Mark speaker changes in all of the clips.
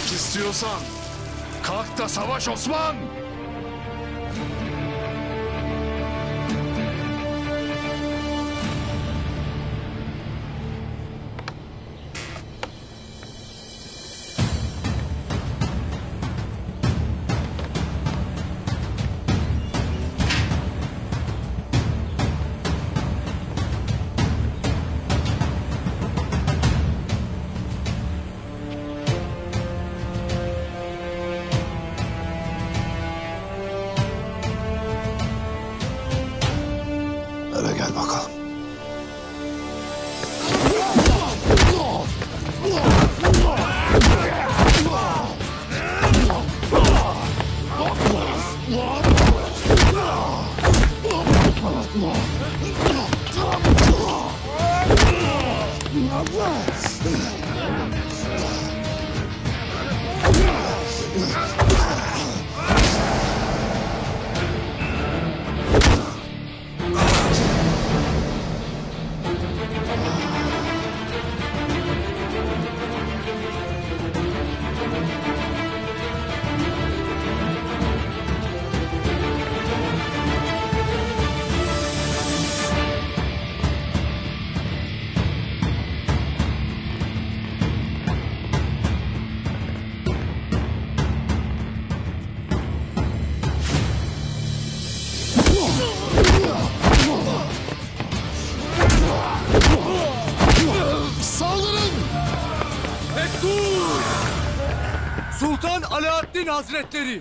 Speaker 1: Savaşmak istiyorsan kalk da savaş Osman!
Speaker 2: Hele gel bakalım.
Speaker 3: Sultan Alaaddin Hazretleri!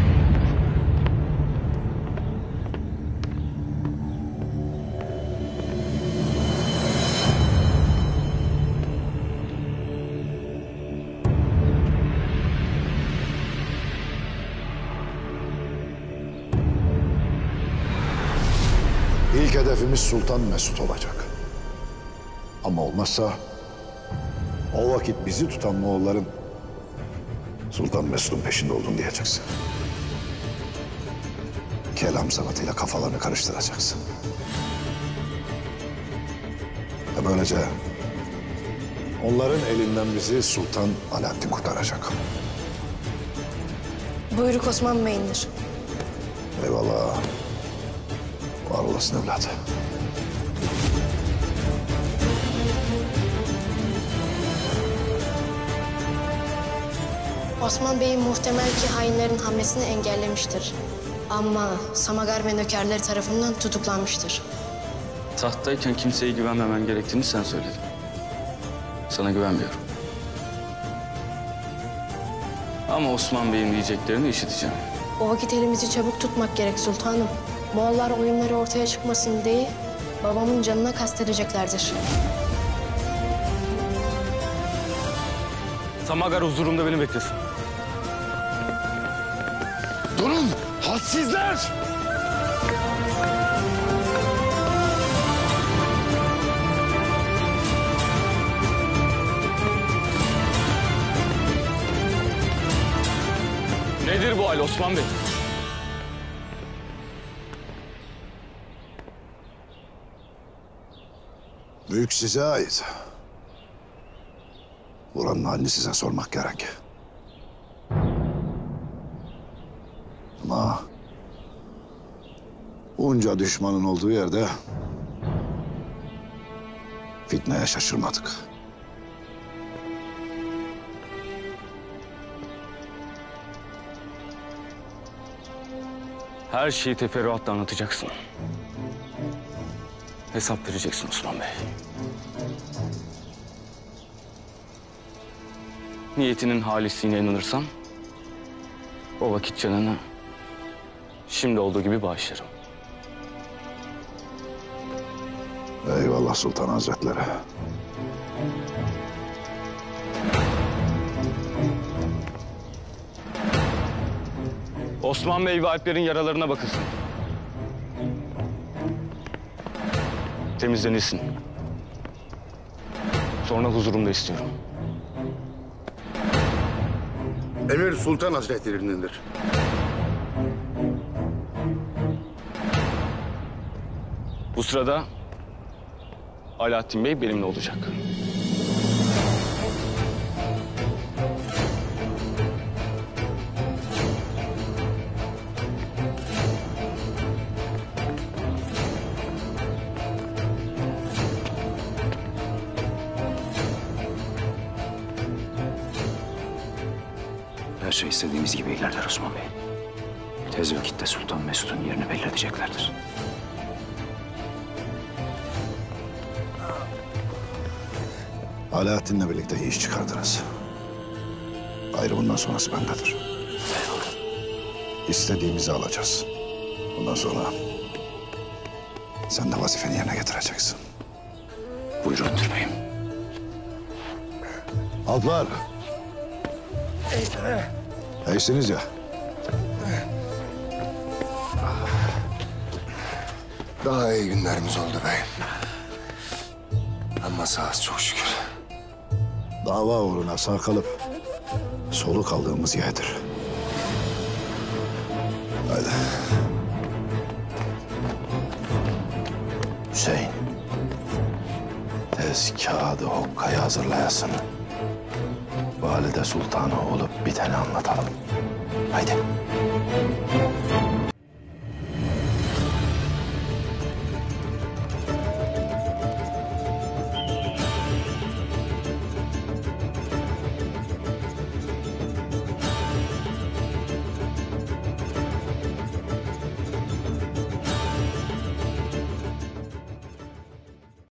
Speaker 2: İlk hedefimiz Sultan Mesut olacak. Ama olmazsa o vakit bizi tutan Moğolların Sultan Mesut'un peşinde oldun diyeceksin. Kelam sanatıyla kafalarını karıştıracaksın. Ve böylece onların elinden bizi Sultan Alaaddin kurtaracak.
Speaker 4: Buyruk Osman Bey'indir.
Speaker 2: Eyvallah. Var olasın evladı.
Speaker 4: Osman Bey'in muhtemel ki hainlerin hamlesini engellemiştir. Ama Samagar ve nökerleri tarafından tutuklanmıştır.
Speaker 5: Tahttayken kimseye güvenmemen gerektiğini sen söyledin. Sana güvenmiyorum. Ama Osman Bey'in diyeceklerini işiteceğim.
Speaker 4: O vakit elimizi çabuk tutmak gerek sultanım. Moğollar oyunları ortaya çıkmasın diye babamın canına kastedeceklerdir.
Speaker 5: Samagar huzurumda beni beklesin.
Speaker 1: Durun! Hadsizler!
Speaker 5: Nedir bu hal Osman Bey?
Speaker 2: Büyük size ait. Buranın halini size sormak gerek. Ama bunca düşmanın olduğu yerde fitneye şaşırmadık.
Speaker 5: Her şeyi teferruatla anlatacaksın. Hesap vereceksin Osman Bey. Niyetinin halisliğine inanırsan o vakit canını şimdi olduğu gibi bağışlarım.
Speaker 2: Eyvallah Sultan Hazretleri.
Speaker 5: Osman Bey ve Alplerin yaralarına bakılsın. Temizlenilsin. Sonra huzurumda istiyorum.
Speaker 6: Emir Sultan Hazretleri'nindir.
Speaker 5: Bu sırada Alaaddin Bey benimle olacak.
Speaker 7: Her şey istediğimiz gibi ilerler Osman Bey. Tez vakitte Sultan Mesut'un yerini belli edeceklerdir.
Speaker 2: Alaaddin'le birlikte iyi iş çıkardınız. Ayrı bundan sonrası bendedir. İstediğimizi alacağız. Bundan sonra sen de vazifeni yerine getireceksin.
Speaker 7: Buyurun Türbeyim.
Speaker 2: Alplar. İyisiniz ya.
Speaker 8: Daha iyi günlerimiz oldu beyim. Ama sağız çok şükür.
Speaker 2: Dava uğruna sağ kalıp solu kaldığımız yerdir. Hadi. Hüseyin. Tez kağıdı hokkayı hazırlayasın. Valide Sultan'a olup biteni anlatalım. Haydi.